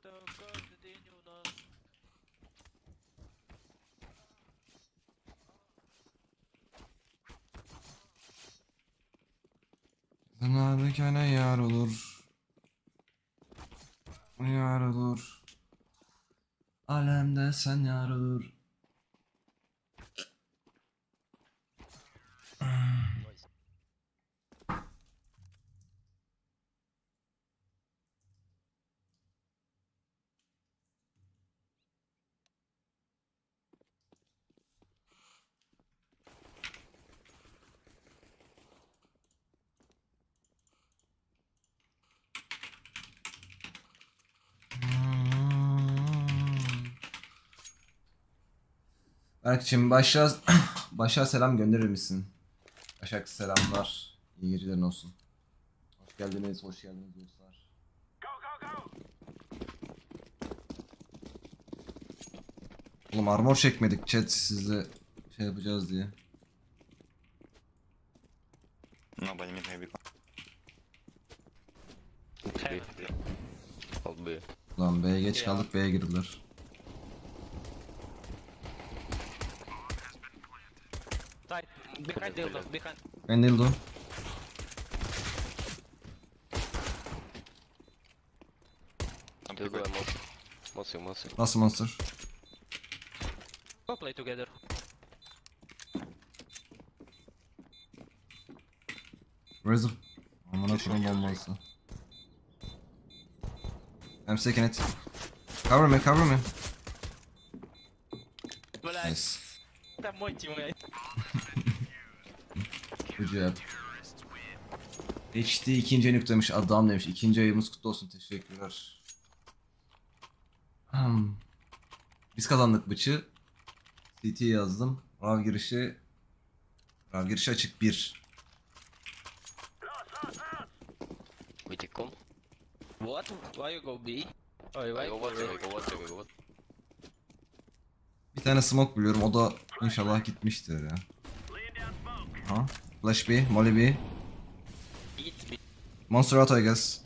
каждый день у нас. Zanadakane yar olur. Yar olur. Alemde sen yar olur. Berkçim başa selam gönderir misin? Başak selamlar. İyi gecelerin olsun. Hoş geldiniz dostlar. Oğlum armor çekmedik chat sizle şey yapacağız diye. Nobody made maybe. Heaven. Hold B. Lan B'ye geç Ya. kaldık, B'ye girdiler. Side. Behind dildo. Behind. Ben Dildo. I'm Two prepared. Mossing. Nasıl monster? Go play together. Where's the... Amına koyayım olmazsa. I'm second it. Cover me. Блядь, Nice. это мой тиммейт. Good job. HD ikinci ayını kutlamış adam demiş. İkinci ayımız kutlu olsun, teşekkürler. Biz kazandık bıçı. CT yazdım. Rav girişi açık 1. We take com. What? Why you go B? Oh, I why? go what? Bir tane smoke biliyorum, o da inşallah gitmiştir ya. Ha? Flash B, Molly B. Eat B. Monster out I guess.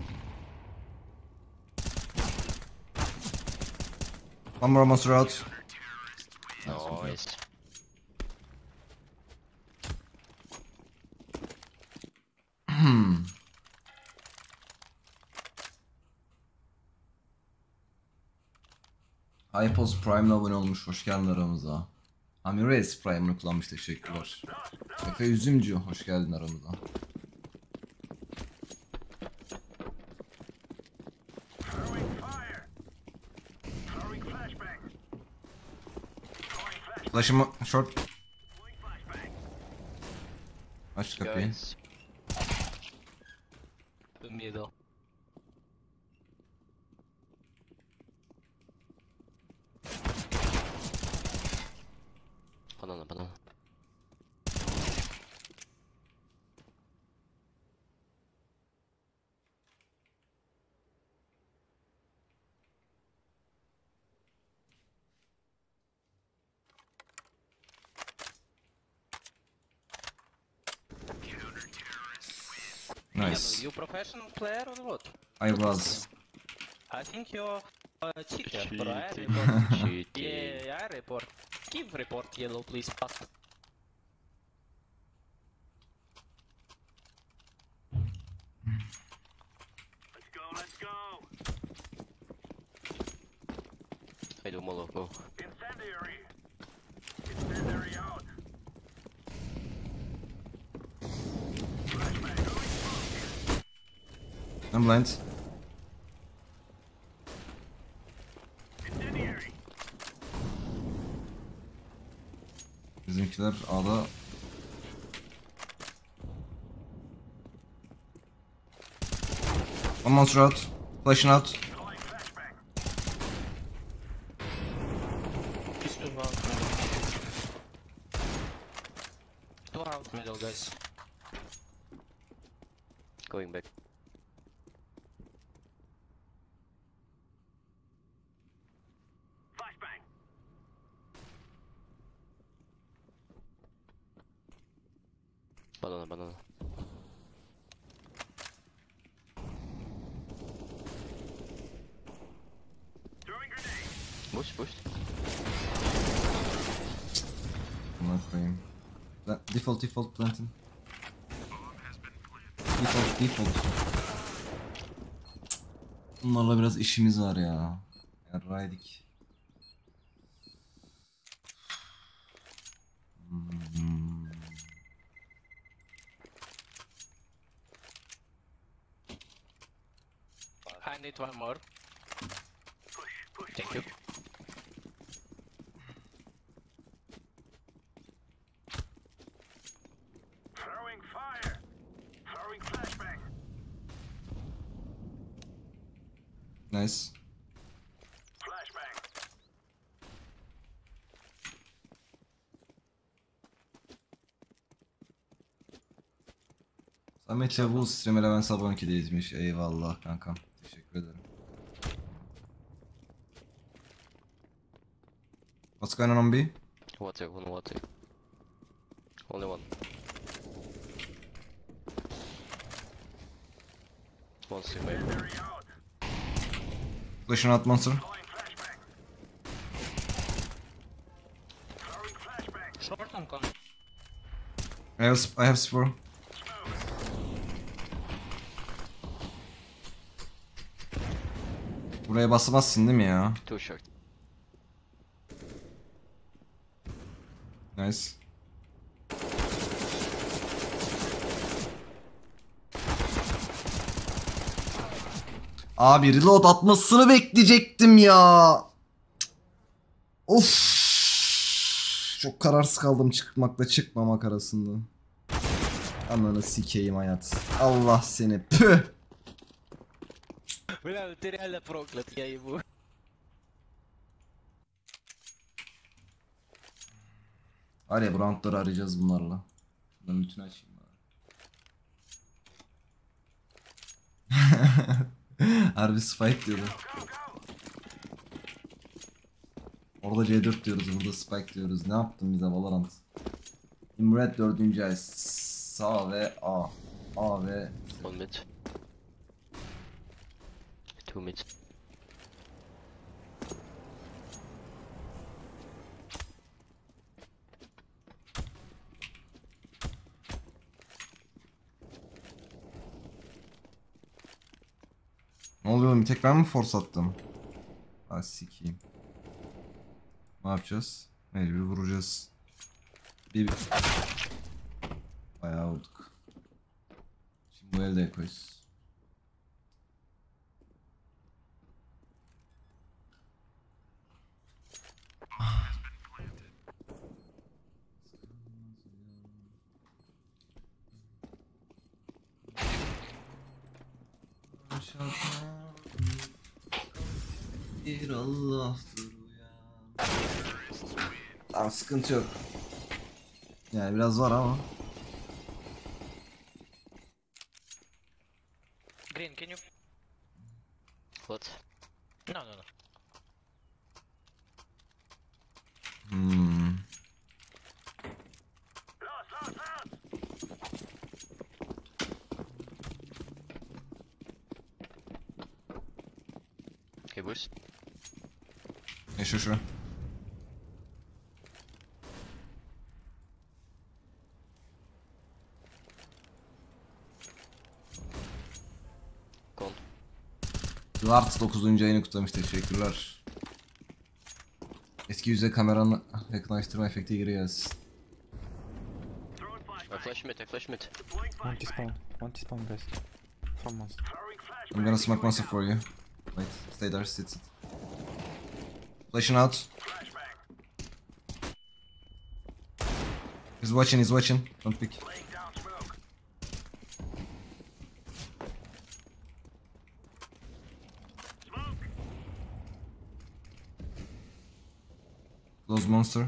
One more monster out. Nice. Hypos Prime'la abone olmuş, hoş geldin aramıza. Amires Prime'ını kullanmış, teşekkürler. Efe Üzümcü, hoş geldin aramıza. Flash'ımı short. Aç kapıyı. Guys. The middle. Banana. Nice. You professional player or what? I was. I think you're cheater, Cheating. bro. I report. Cheating. Yeah, I report. Give report yellow, please, fast. Let's go. I do molotov. Go. Incendiary out. I'm blind. Incendiary. Bizimkiler A'da. One monster out. Flashing out. Calling flashbang. He's two out. Two out middle, guys. Going back. Flashbang. Banana. Boost, boost. Buna koyayım. Default planting. Default. Bunlarla biraz işimiz var ya. Yarraydik. I need one more. Thank you. Throwing fire. Throwing flashbang. Nice. Flashbang. Samet Çavuğ stream Levent abone 2'deyizmiş. Eyvallah kankam. Teşekkür ederim. What's going on B? Water, one water. Only one. One stream maybe. Incendiary out. Flashing out monster. Deploying flashbang. Throwing flashbang. Short on con. I have spore. Buraya basamazsın değil mi ya? Too short. Nice. Abi reload atmasını bekleyecektim ya. Of. Çok kararsız kaldım çıkmakla çıkmamak arasında. Ananı sikeyim hayat. Allah seni. Püh. Бля, ты реально проклят, я ебу. Var ya bu roundları arayacağız bunlarla. Bunların bütün açayım bari. Harbi Spike diyordu. Orada C4 diyoruz, burada Spike diyoruz. Ne yaptın bize Valorant? Imred 4. ay. Sağ ve A. A ve... One mid. Two mid. Ne oluyor oğlum? Bir tek ben mi force attım? Ha sikeyim. Ne yapacağız? Mecbur vuracağız. Bir... Bayağı vurduk. Şimdi bu elde koyuz. Bir Allah'tır uyan. Tamam sıkıntı yok. Yani biraz var ama. Green, can you... What? No, no, no. Hmm. Lost. Okay, boost. Şu. Gone. Duart 9. ayını kutlamış, teşekkürler. Eski yüze kameranı yakınlaştırma efekti geri gelsin. Throwing I flashbang. flash mid, I flash mid. Deploying One flashbang. T-spawn. One T-spawn, guys. From monster. Throwing flashbang. I'm gonna smoke monster for you. Wait, stay there, sit. Flashing out. Flashbang. He's watching. Don't pick. Laying down smoke. Smoke. Close monster.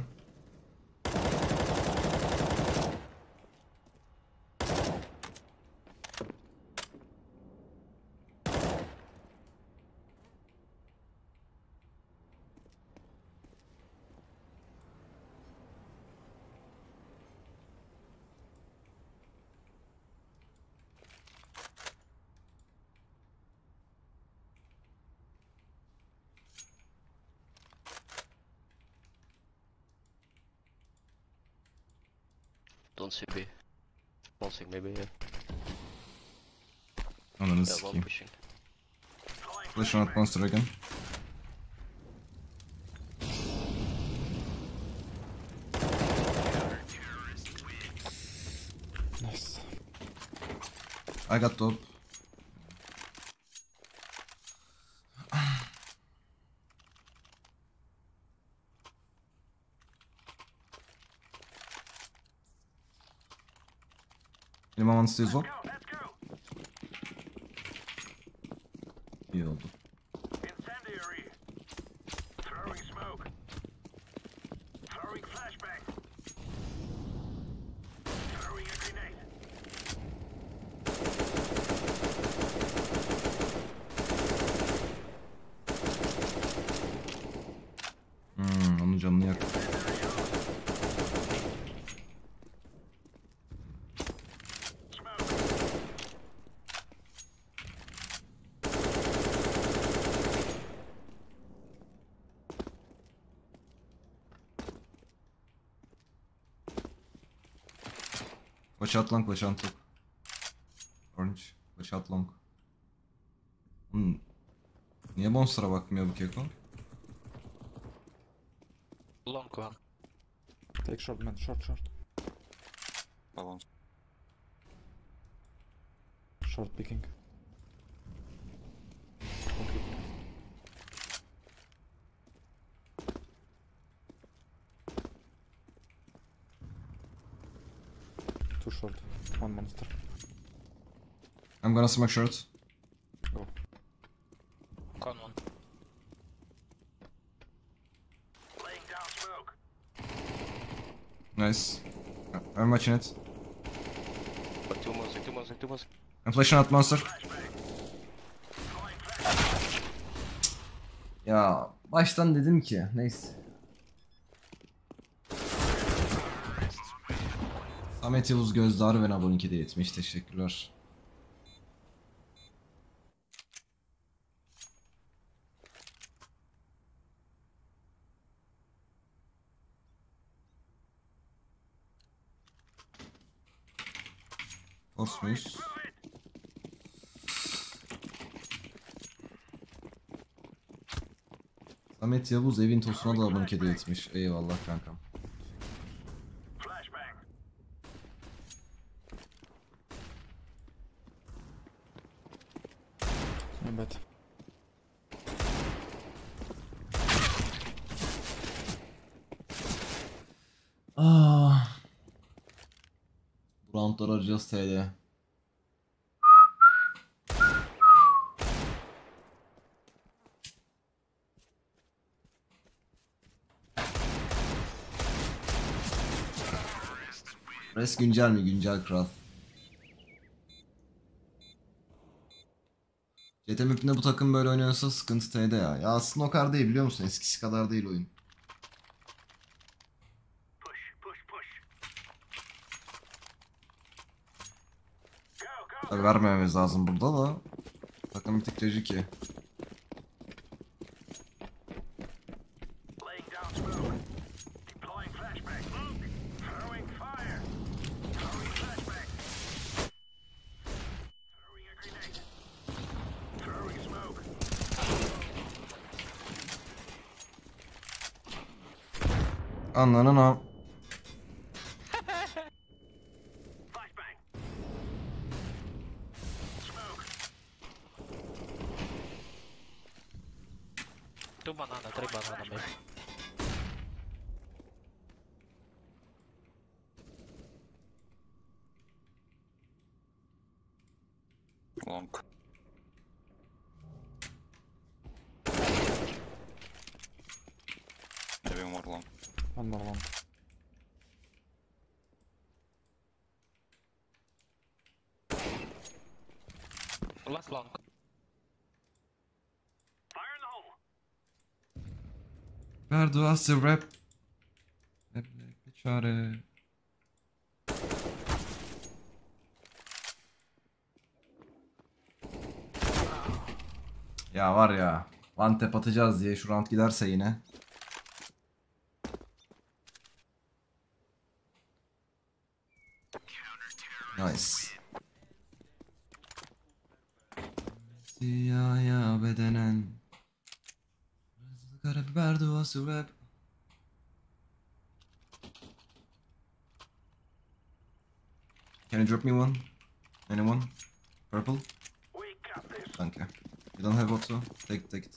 Don't see B. One thing maybe, yeah. Ananı Yeah, one sikeyim. pushing. Flash on at monster again. Nice. I got top. Anyone wants to use one? Go, let's go. İyi oldu. Incendiary. Throwing smoke. Throwing flashbang. Throwing a grenade. Onun canını yak. Watch out long, watch out long. Orange, watch out long. Niye monster'a bakmıyor bu keko? Long one. Take short, man. Short, short. Balloon. Short picking. Too short. One monster. I'm gonna smoke short. Go. Con one. Laying down smoke. Nice. I'm watching it. But two monster, two monster, two monster. I'm flashing at monster. Ya baştan dedim ki neyse. Samet Yavuz Gözde Arven aboneki de yetmiş, teşekkürler. Force muyuz? Samet Yavuz evin tosuna da aboneki de yetmiş. Eyvallah kankam. Flashbang. In bed. Bu roundları arayacağız TL. Res güncel mi? Güncel kral. CT map'inde bu takım böyle oynuyorsa sıkıntı T'de ya. Ya aslında o kadar değil, biliyor musun? Eskisi kadar değil oyun. Push, push, push. Go, go. Tabii vermememiz lazım burada da. Takım bir tık tecik iyi. Laying down smoke. Deploying flashbang. Smoke. Throwing fire. Throwing flashbang. Throwing a grenade. Throwing smoke. Anlanın o. Flashbang. Smoke. Two banana, three banana maybe. Long. Maybe more long. One more long. Last long. Fire in the hole. Ver duası rap. Rap bir çare. Ya var ya. One tap atacağız diye şu round giderse yine. Nice. Siyaya bedenen karabiber duası rap. Can you drop me one? Anyone? Purple? We got this. Thank you. You don't have auto? Take it.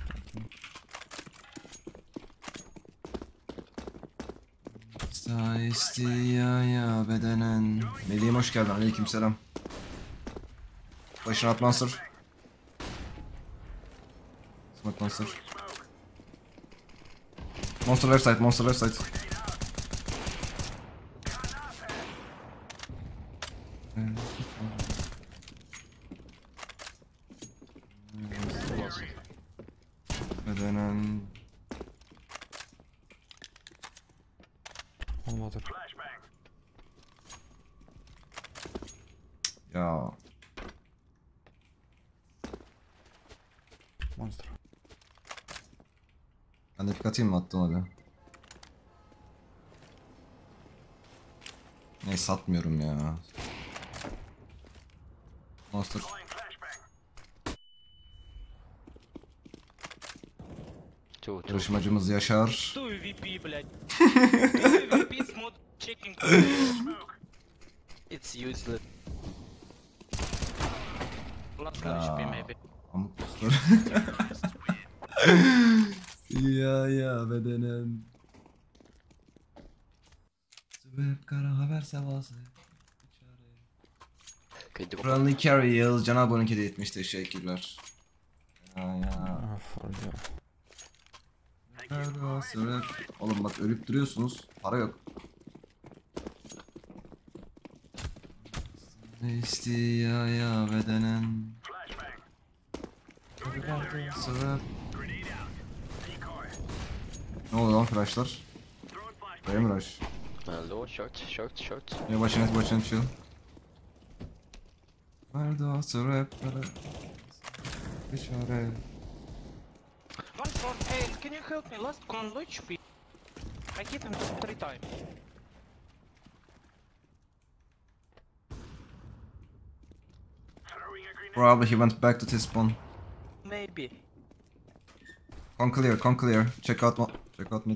Siyaya bedenen. Melih'im hoş geldin. Aleykümselam. Başına at monster. Smoke monster. Monster left side, monster left side. Bedenen. One water. Flashbang. Ya. Monster. Ben de pik atayım mı? Attım hadi. Neyse satmıyorum ya. Monster. Deploying flashbang. Two. Yarışmacımız Yaşar. 2 VP, блядь. 2 VP smooth checking. Smoke. It's useless. Last one HP maybe. Amık dostlar. Ya bedenen. Sebep kara haber sevası. Can you do Friendly Carry Yıldız Can abone hediye etmiş, teşekkürler. Ya. Ah, for you. Sebep. Oğlum bak ölüp duruyorsunuz. Para yok. İstiyaya bedenen. Flashbang. Sebep. Grenade out. Decoy. Ne oluyor lan flashlar? Throwing flashbang. Buraya mı rush? low, short. Ya başına chill. Nerede o sebep? Dışarı. One short. Hey, can you help me? Last con low HP. I hit him 3 times. Throwing a grenade. Probably he went back to his spawn. Maybe. Con clear. Check out mid.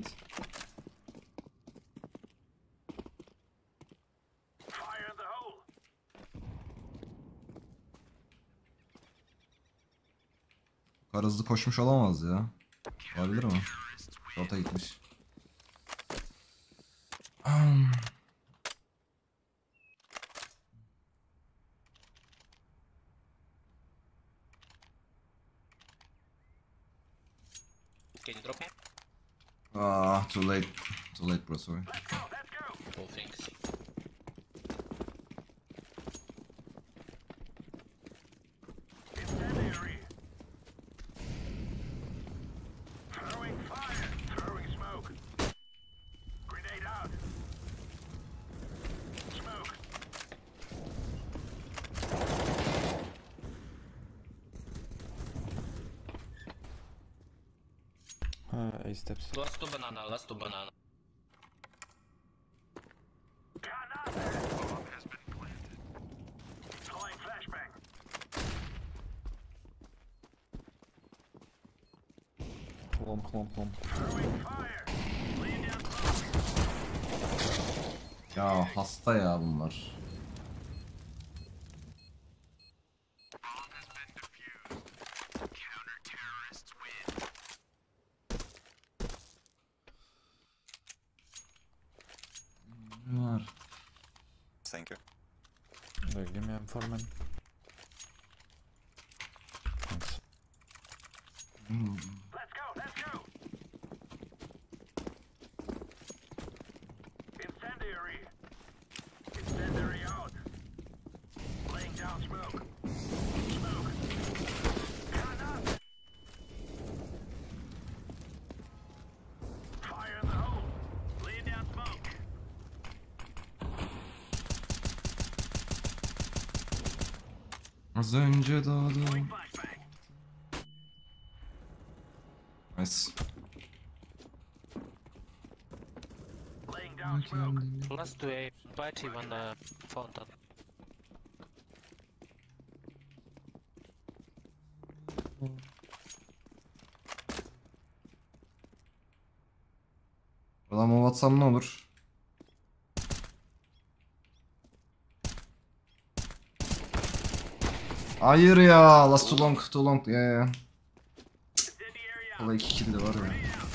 Fire in the hole. Bu kadar hızlı koşmuş olamaz ya. Olabilir mi? Short'a gitmiş. Can you drop me? Ah, too late. Too late bro, sorry. Let's go. Let's go. Oh, thanks. Incendiary. Throwing fire. Throwing smoke. Grenade out. Smoke. A steps. Last 2 banana. Granate. Bomb has been planted. Deploying flashbang. Long. Throwing fire. Laying down smoke. Ya hasta ya bunlar. Ne var? Thank you. Give me M4 man. Thanks. Let's go. Let's go. Incendiary. Incendiary out. Laying down smoke. Smoke. Granate. Fire in the hole. Laying down smoke. Az önce doğdum. Flashbang. Nice. Laying down smoke. Last 2 A. Party one fountain. Adam o atsam ne olur? Hayır ya. Last too long. Too long. Ya ya. Valla 2 kill de var ya.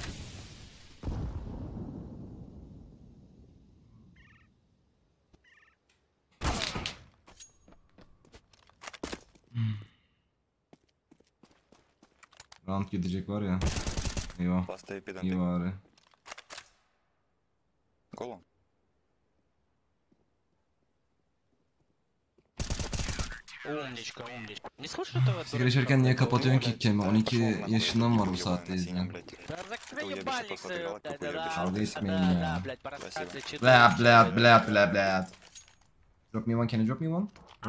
Round gidecek var ya. Eyvah. Last AP don't İyi take. bari. Go long. Умничка, умничка. Не слышно этого? Sigara içerken niye kapatıyorsun ki kemi? 12 yaşından var bu saatte izleyen. Да закрой Я ебальник просто свой, играл, блядь, тупо я да, бежал. Kavga etmeyin да, ya. блядь, по рассказу читаю. Blah blah blah blah blah. Drop me one, can you drop me one?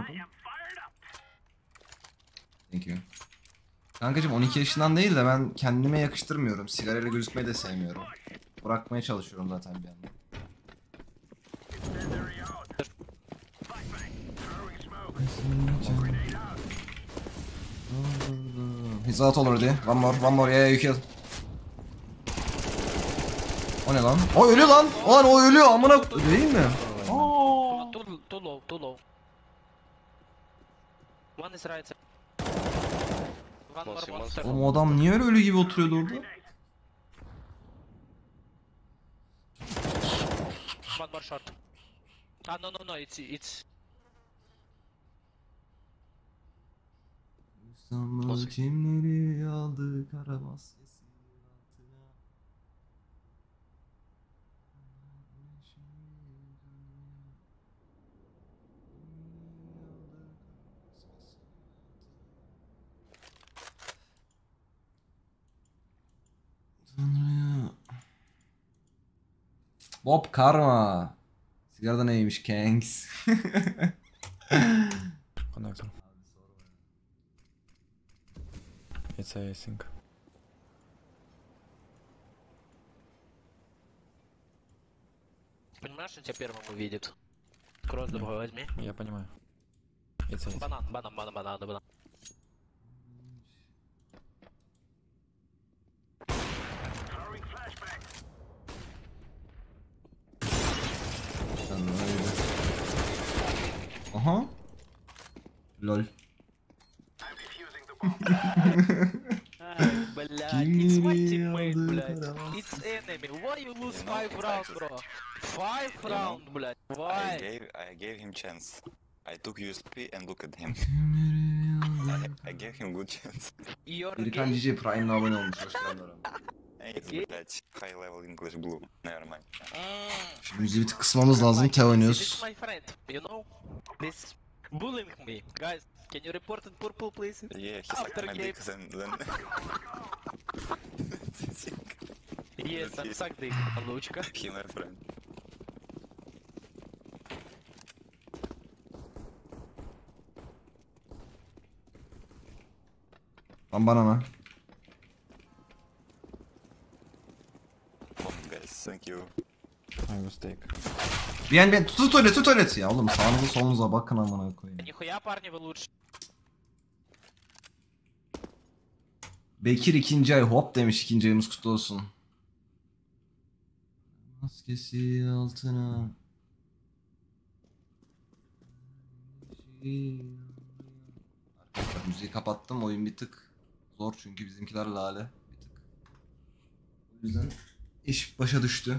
Thank you. Kankacım 12 yaşından değil de ben kendime yakıştırmıyorum. Sigarayla gözükmeyi de sevmiyorum. Bırakmaya çalışıyorum zaten bir yandan. He's out already. One more, yeah, you kill. O ne lan? O ölüyor lan! Lan o ölüyor amına değil mi? Too low, too low. One is right side. One more Monster, monster. Oğlum o adam niye öyle ölü gibi oturuyordu orada? One more short. Ah, no, it's... İstanbul kimleri aldı kara maskesi altına. Tanrı'ya. Bob Karma. Sigarada neymiş Kanks? Connector. It's A, I think. Понимаешь, он тебя первым увидит. Кросс другой возьми. Я понимаю. It's A. Банан. Aha. Lol. Блядь, it's my teammate, Kimleri блядь. aldı kara It's enemy. Why you lose You know, 5 rounds, bro? 5 round, блядь. Why? I gave him chance. I took USP and look at him. I gave him good chance. You're Birikan gay? Cici Prime'le abone olmuş. Hoş geldin aramaya. It's блядь, high level English blue. Never mind. Şu müziği bir tık kısmamız lazım. Te This oynuyoruz. is my friend, you know? This bullying me. Guys, can you report it purple, please? Yeah, he sucked After my game. dick then... Yes, I'm suck dick, Лучка. He my friend. Lan bana mı? Bomb guys, thank you. I was take. Ben tut tuvalet ya oğlum sağınıza solunuza bakın amına koyayım. Нихуя, парни, вы лучше. Bekir 2. ay hop demiş 2. ayımız kutlu olsun. Maskesi altına. Arkadaşlar müziği kapattım oyun bir tık zor çünkü bizimkiler lale bir tık. O yüzden iş başa düştü.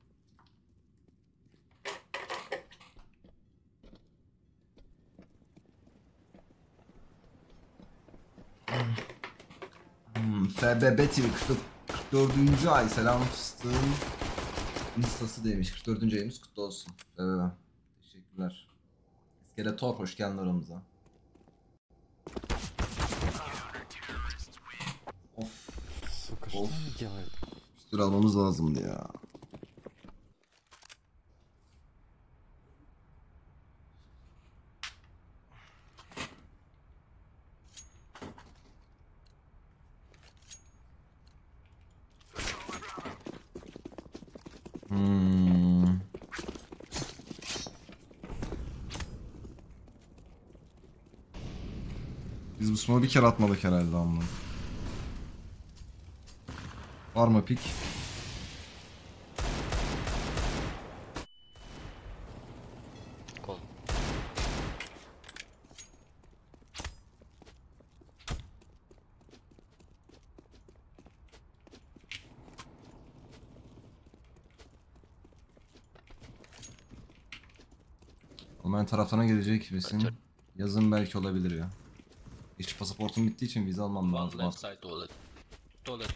FBB TV 44. ay selam fıstığın instası demiş 44. ayımız kutlu olsun. FBB. Teşekkürler. İskeletor hoş geldin aramıza. Of. Сука, что Оф. они делают? Üstüne almamız lazımdı ya. Biz bu smoke'u bir kere atmadık herhalde amma. Var mı pik? Almanya taraftarına gelecek Kaçar. misin? Yazın belki olabilir ya. İşçi pasaportum bittiği için vize almam One lazım. left side toilet. Toilet.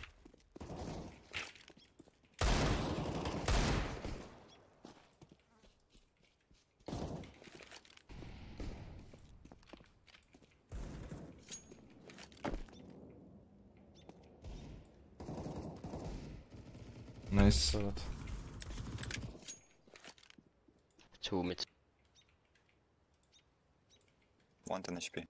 Nice. Toilet. 2 mid. 110 HP.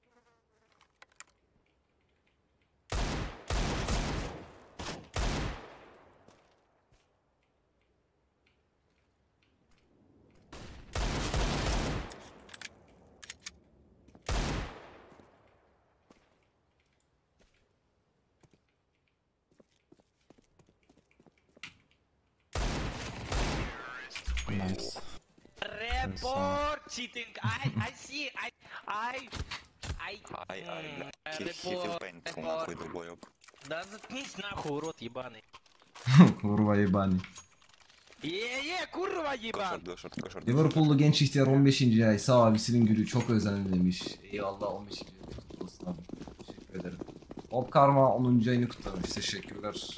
Nice. Report cheating. I see. I. He feel pain from нахуй долбоёб. Да заткнись нахуй, урод ебаный. Kurva yebani. Kurva ебан. Кошер. Liverpool'lu genç ihtiyar 15. ay. Sağ abisinin gülü çok özlendi demiş. Eyvallah 15. ay. Kutlu olsun abi. Teşekkür ederim. Hop Karma 10. ayını kutlamış. Teşekkürler.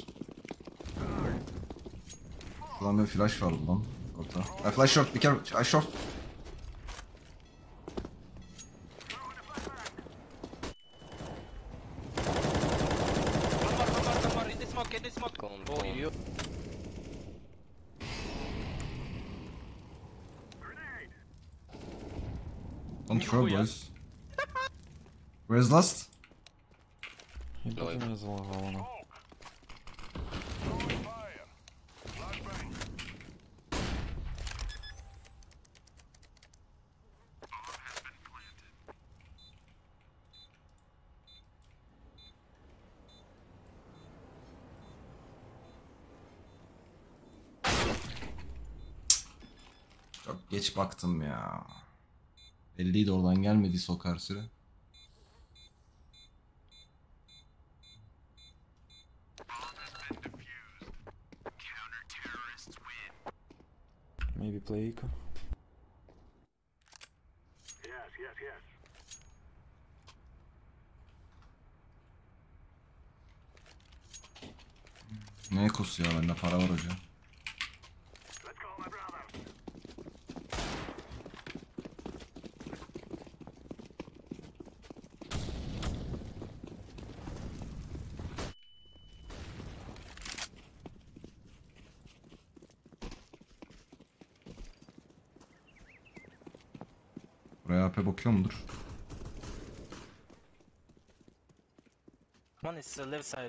Şuradan bir flash var lan. Orta. Flash short. Bir kere. Short. One more. In the smoke. Con, Oh, con. you. Control Нихуя. boys. Where's last? He No, doesn't use Lavana. Throwing fire. Flashbang. Çok geç baktım ya. Belliydi oradan gelmedi sokar süre. Maybe play Eco. Yes. Ne ekosu ya, bende para var hoca. Let's go, my brother. Buraya AP bakıyor mudur? One is left side.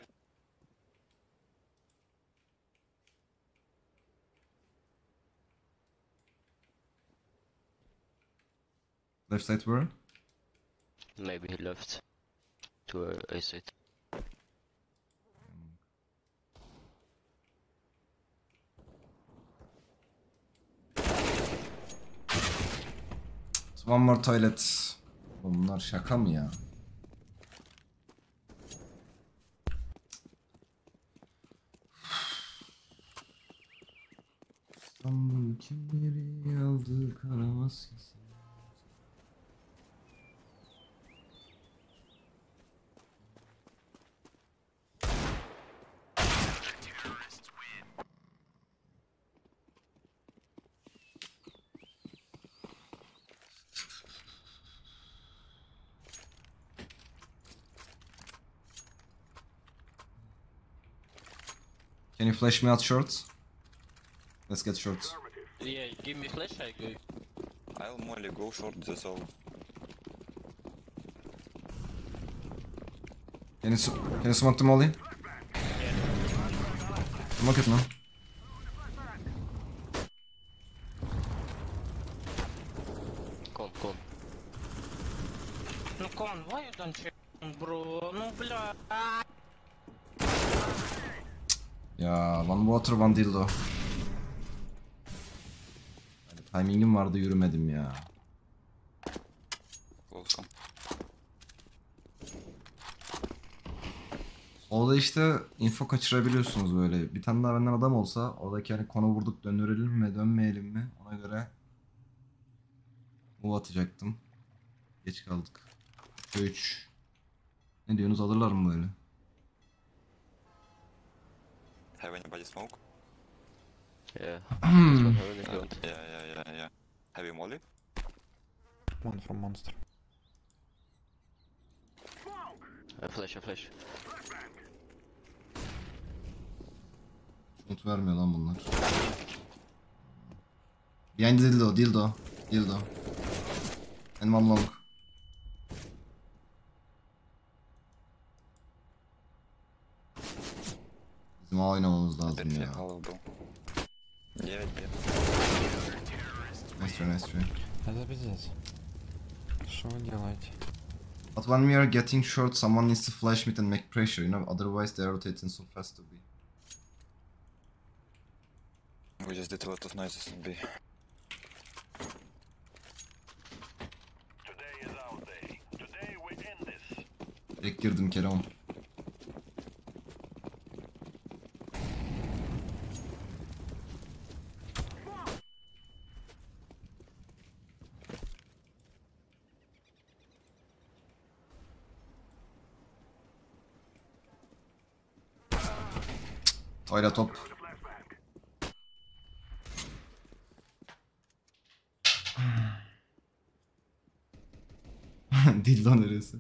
Left side where? Maybe he left to A side. One more toilet. Oğlum bunlar şaka mı ya? İstanbul kimleri aldı kara maskesi. Can you flash me out short? Let's get short. Yeah, give me flash, I go. I'll molly go short the soul. Can you smoke the molly? Smoke it man. Con. No come on, why you don't check, bro? No, bля. Ya one water one dildo. Timing'im vardı, yürümedim ya. Close come. Orada işte info kaçırabiliyorsunuz böyle. Bir tane daha benden adam olsa oradaki hani konu vurduk, döndürelim mi dönmeyelim mi ona göre O atacaktım. Geç kaldık. 3. Ne diyorsunuz, alırlar mı böyle? Have anybody smoke? Yeah. This one heaven if you want. Yeah. Have you molly? One from monster. A flash. Umut vermiyor lan bunlar. Behind dildo. And one long. Bizim A oynamamız lazım ya. Hollow bro. Yeah. Nice try. Это пиздец. Что вы делаете? But when we are getting short, someone needs to flash mid and make pressure, you know, otherwise they are rotating so fast to be. We just did a lot of noises on B. Today is our day. Today we end this. Direkt girdim Kerem. Oyla top. Dildo neresi?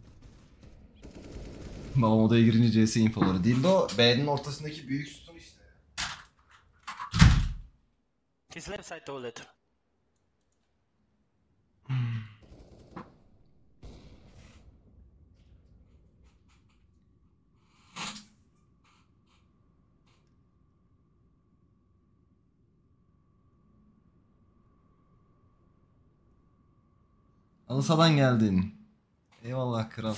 Babam odaya girince CS infoları. Dildo B'nin ortasındaki büyük sütun işte. His left side toilet. Alısa'dan geldin. Eyvallah kral.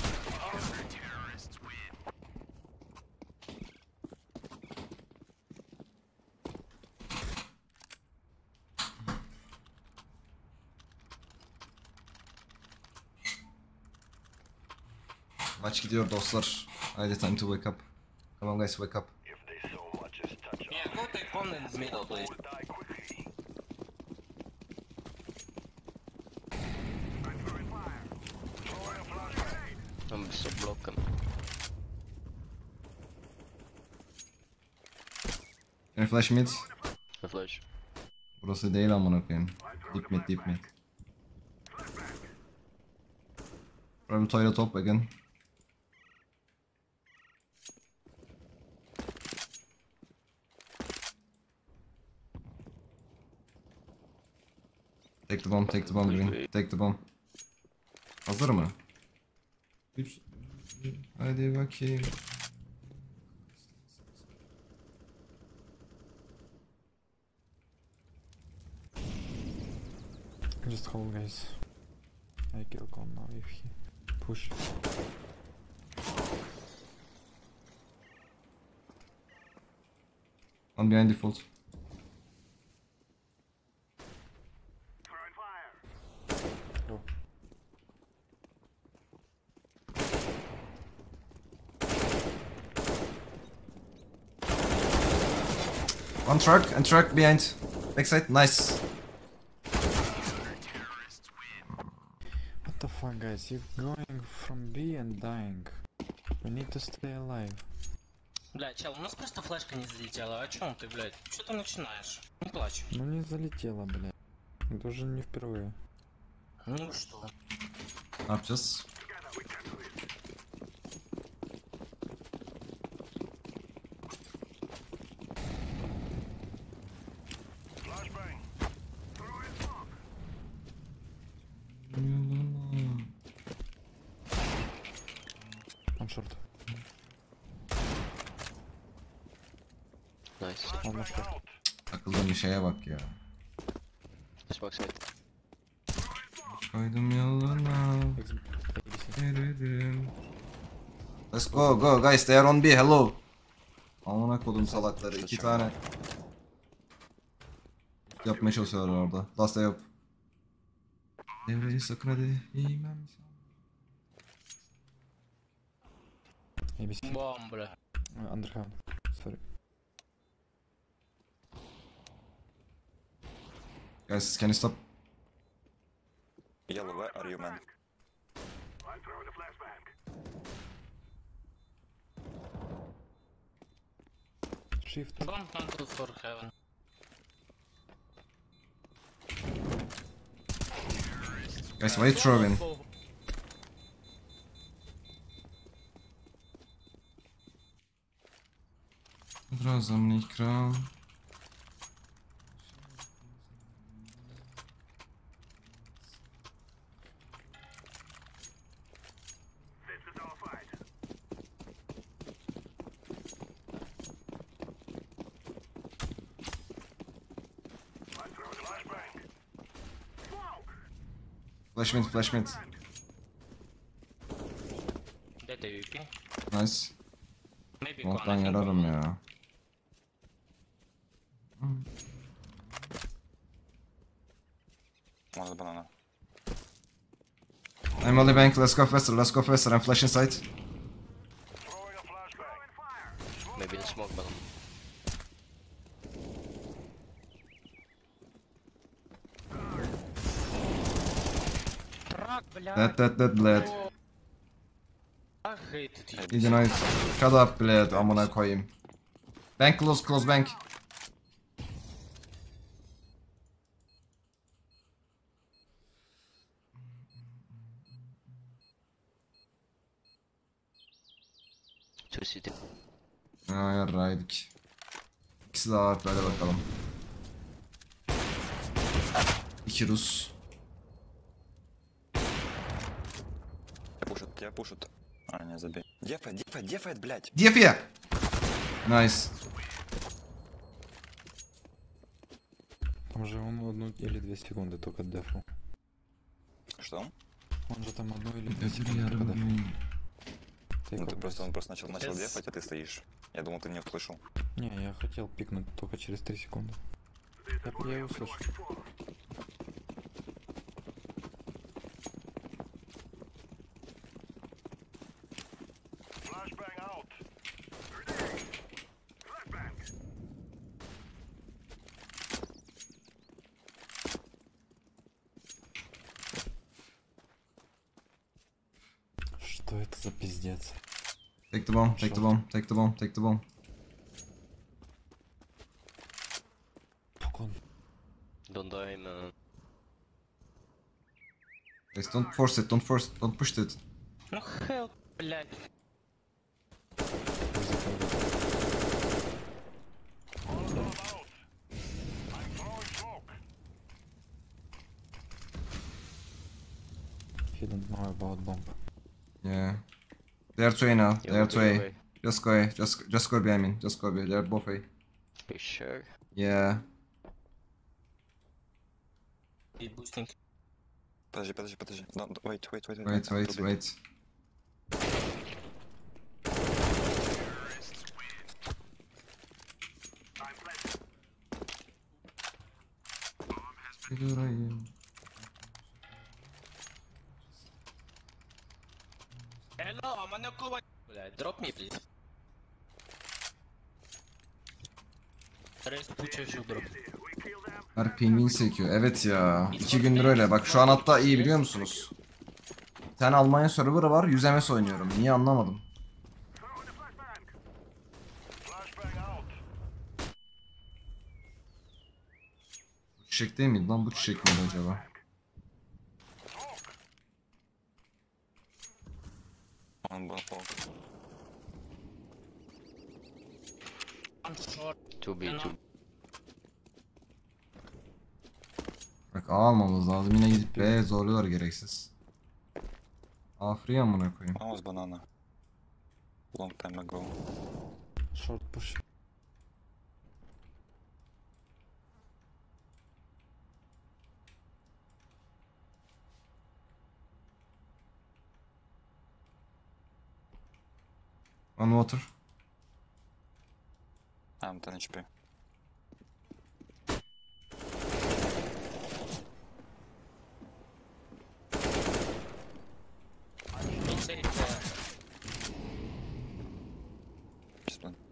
Maç gidiyor dostlar. Haydi time to wake up. Come on guys, wake up. If they so much as touch Yeah, go take one in the middle, please. will die quickly. I'm so broken. Can you flash mid? A flash. Burası değil amına koyayım. Deep mid. Probably toilet top again. Take the bomb, Green. Take the bomb. Hazır mı? 3. Hadi bakayım. Just hold, guys. I kill con now if he push. One behind default. Throwing fire. Go. One truck and truck behind. Backside, nice. What the fuck, guys? You're going from B and dying. We need to stay alive. Бля, чел, у нас просто флешка не залетела. О чем ты, блядь? Что ты начинаешь? Не плачь. Ну не залетело, блядь. Это уже не впервые. Ну что? Ne yapacağız? Flashbang. Throwing smoke. One short. Nice. One more short. Out. Takıldığım bir şeye bak ya. Smoke side. Koydum yoluna. ABC. Eridim. Let's go guys, they are on B, hello. Amına kodum salakları, 2 tane. Yapmaya çalışıyorlar orada. Last day up. Devreyi sakın hadi. İyimem. ABC. Бом, бля. Underhand. Sorry. Guys, can you stop? Yellow, where are you, man? I'm throwing a flashbang. Shift. Don't handle for heaven. Guys, why are you throwing? Razem ekran. This is our fight. I'm throwing a flashbang. Smoke! Flash mid. Dead AWP. Nice. Maybe Long'dan one. yararım ya. One is banana. I'm only bank, let's go faster, I'm flash inside. Throwing a flashbang. Throwing fire. Maybe in smoke, but Трак, блядь. Dead, bled. I hated you. İyice nice. Shut up bled, amına koyayım. Bank close bank. two city. Aa yarraydık. İkisi de var, böyle bakalım. 2 Rus. Тебя пушат. А, не, забей. Дефает, блядь. Дефе! Nice. Там же он 1 или 2 секунды только дефал. Что? Он же там 1 или 2 секунды только дефал. Ну ты просто, Take он просто начал Сейчас. дефать, а ты стоишь. Я думал, ты не услышал. Не, я хотел пикнуть только через 3 секунды. Я его слышу. Flashbang out. Grenade. Flashbang. Что это за пиздец? Take the bomb. Пукон. Don't die, man. Guys, don't force it, don't push it. Ну help, блядь. Molotov out. I'm throwing smoke. He don't know about bomb. Yeah. They are 2A now, You they are will be 2A. away. Just go A, just go B, I mean. Just go B, they are both A. You sure? Yeah. И boosting. Подожди. No, wait. Wait. I'm planted. Hello, I'm on a cover. Блядь, drop me, please. Rest puçu şu drop. We kill them. Her pingin sekiyor. Evet ya. 2 gündür öyle. Bak şu an hatta iyi biliyor musunuz? Bir tane Almanya serverı var. 100 MS oynuyorum. Niye anlamadım. Throwing a flashbang. Flashbang out. Bu çiçek değil miydi lan? Bu çiçek miydi acaba? Он был полк. I'm short. 2B. Bak A almamız lazım. Yine gidip B zorluyorlar gereksiz. A free amına koyayım. One was banana. Long time ago. Short push. One water. I'm 10 HP. Inside. Just one.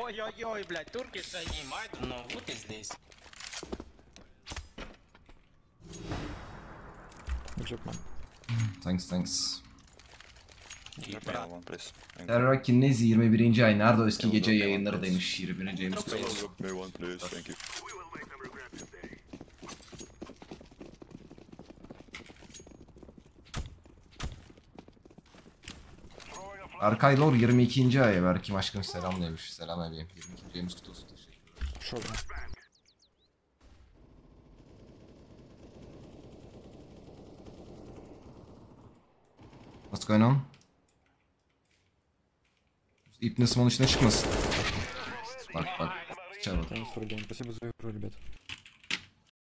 Ой-ой-ой, блядь, турки стоим, I don't know, what is this? Good job, man. Thanks. Drop me one, please. Thank you. Terra Kinezi 21. ay. Nerede o eski gece yayınları demiş 21. ayımız. Drop me one, please. Thank you. We will make them regret this day. Throwing a flag. Erkay Lor 22. ay. Berkim aşkım selam demiş. Selam bebeğim. 22. ayımız kutlu olsun. Teşekkürler. Short man. What's going on? İpne Simon içine çıkmasın. Bak. Çabuk. Thanks for the game. Спасибо за игру, ребят.